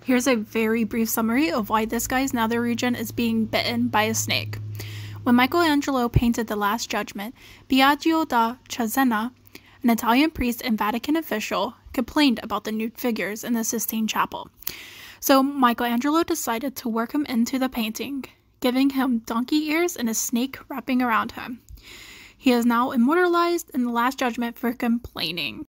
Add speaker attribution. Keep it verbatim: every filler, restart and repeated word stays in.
Speaker 1: Here's a very brief summary of why this guy's nether region is being bitten by a snake. When Michelangelo painted The Last Judgment, Biagio da Cesena, an Italian priest and Vatican official, complained about the nude figures in the Sistine Chapel. So Michelangelo decided to work him into the painting, giving him donkey ears and a snake wrapping around him. He is now immortalized in The Last Judgment for complaining.